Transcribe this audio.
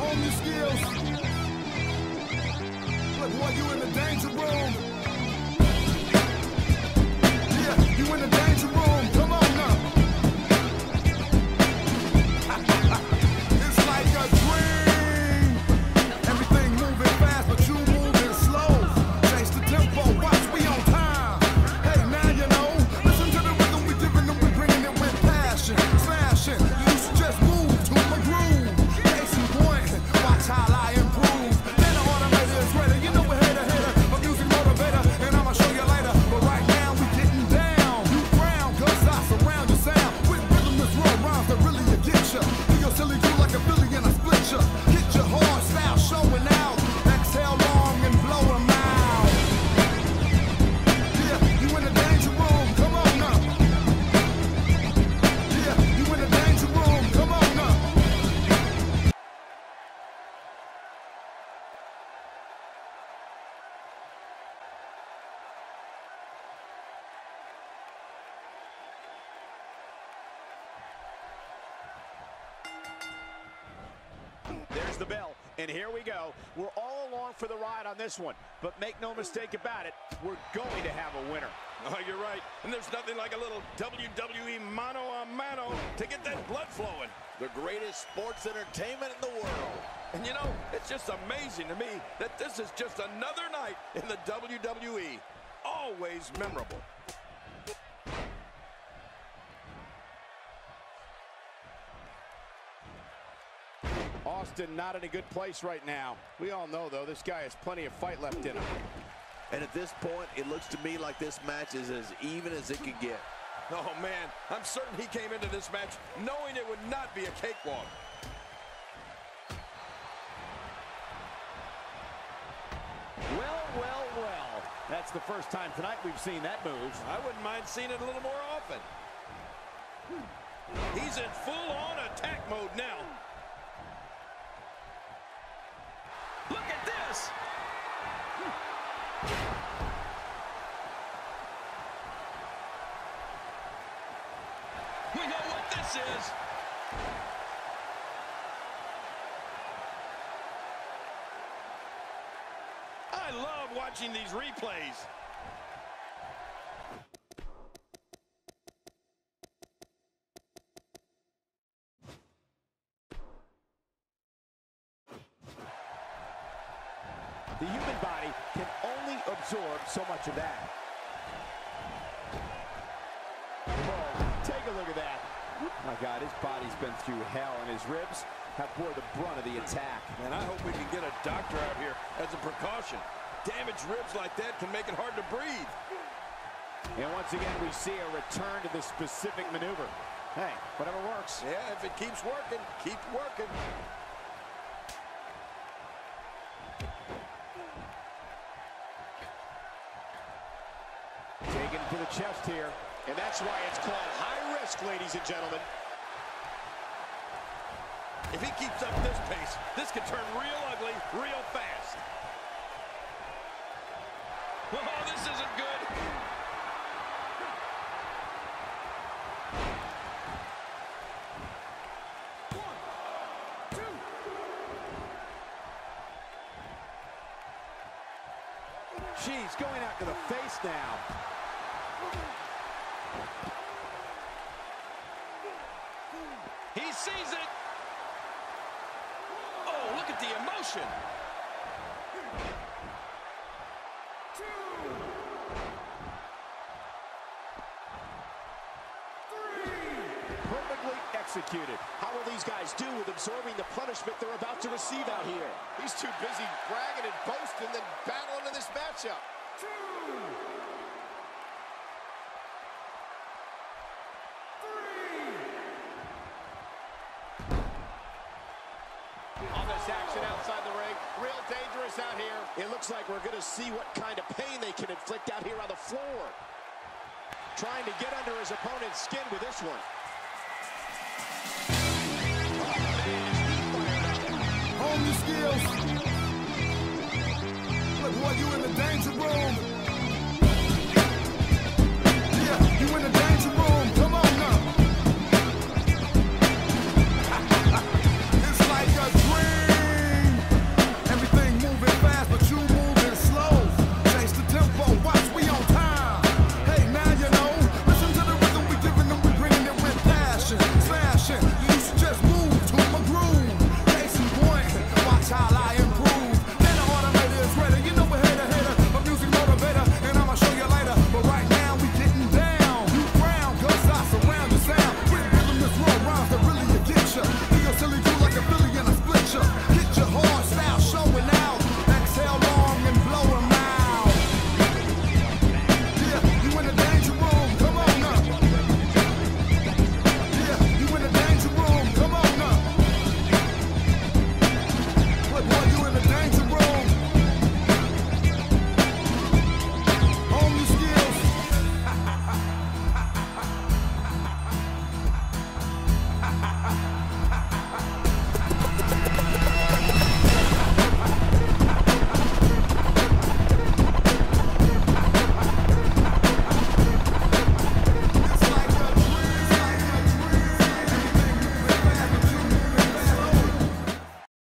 Hone your skills. Look, boy, you in the danger room. Yeah, you in the danger room. Come on now. It's like a dream. Everything moving fast, but you moving slow. Change the tempo, watch, we on time. Hey, now you know. Listen to the rhythm we giving them, we bringing it with passion. Smashing, you should just move to my groove. Case in point, watch how I improve. Then the automator is ready, you know we're hitter, a music motivator, and I'ma show you later. But right now we getting down. You ground, cause I surround your sound. With rhythm that's raw rhymes that really get you. Do your silly do like a Philly and I split you. Hit your hard style showing out. Exhale long and blow them out. Yeah, you in the danger room, come on now. Yeah, you in the danger room, come on now. There's the bell, and here we go. We're all along for the ride on this one, but make no mistake about it, we're going to have a winner. Oh, you're right. And there's nothing like a little WWE mano a mano to get that blood flowing. The greatest sports entertainment in the world. And you know, it's just amazing to me that this is just another night in the WWE. Always memorable. Austin not in a good place right now. We all know, though, this guy has plenty of fight left in him. And at this point, it looks to me like this match is as even as it could get. Oh, man, I'm certain he came into this match knowing it would not be a cakewalk. Well, well, well. That's the first time tonight we've seen that move. I wouldn't mind seeing it a little more often. He's in full-on attack mode now. Look at this! We know what this is. I love watching these replays. The human body can only absorb so much of that. Whoa, take a look at that. My God, his body's been through hell, and his ribs have bore the brunt of the attack. And I hope we can get a doctor out here as a precaution. Damaged ribs like that can make it hard to breathe. And once again, we see a return to the specific maneuver. Hey, whatever works. Yeah, if it keeps working, keep working. Taken to the chest here. And that's why it's called high risk, ladies and gentlemen. If he keeps up this pace, this could turn real ugly real fast. Oh, this isn't good. She's going out to the face now. He sees it. Oh, look at the emotion. Perfectly executed. How will these guys do with absorbing the punishment they're about to receive out here? He's too busy bragging and boasting than battling in this matchup. On this action outside the ring, real dangerous out here. It looks like we're going to see what kind of pain they can inflict out here on the floor. Trying to get under his opponent's skin with this one. Hone your skills. Look, boy, you in the danger room.